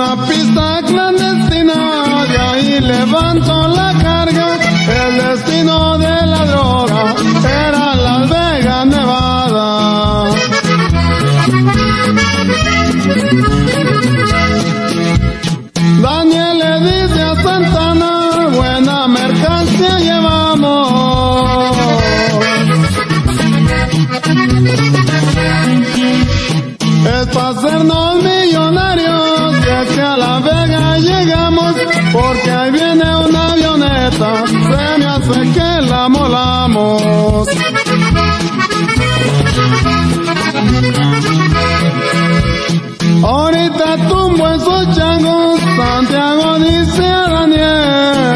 una pista clandestina, de ahí levanto la carga. El destino de la droga era Las Vegas, Nevada. Daniel le dice a Santana, buena mercancía llevamos. Es para hacernos millonarios, y que a La Vega llegamos, porque ahí viene una avioneta, se me hace que la molamos. Ahorita tumbo esos changos, Santiago dice a Daniel.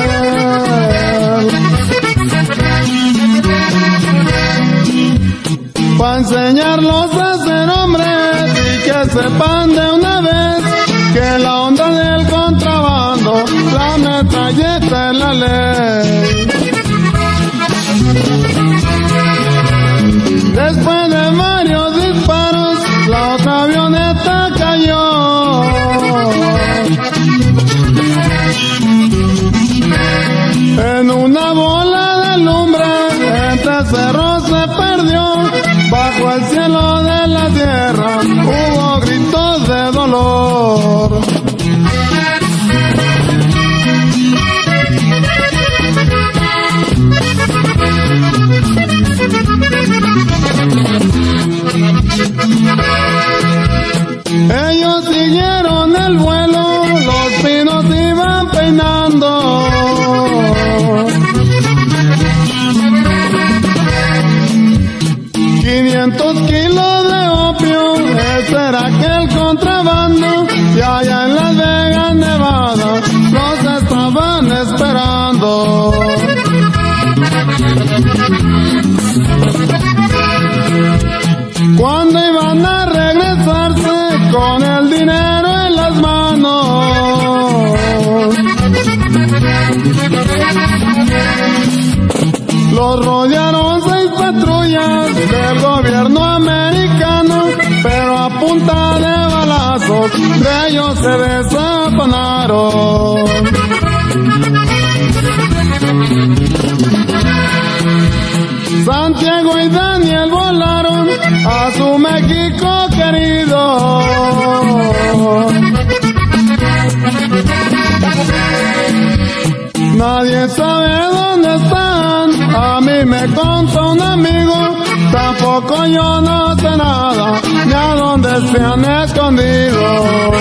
Pa' enseñarlos a ser hombres y que sepan de una vez que la onda del contrabando, la metralleta es la ley. Después de varios disparos, la otra avioneta cayó. En una bola de lumbre, entre cerros se perdió. Bajo el cielo de la tierra, hubo gritos de dolor. Ellos siguieron el vuelo, los pinos iban peinando. 500 kilos de opio, ese era aquel contrabando, y allá en Las Vegas, Nevada, los estaban esperando. Cuando iban a regresarse con el dinero en las manos, los rodearon 6 patrullas del gobierno americano, pero a punta de balazos de ellos se desafanaron. Santiago y Daniel volaron a su México querido. Nadie sabe dónde están, a mí me contó un amigo, tampoco yo no sé nada, ni a dónde se han escondido.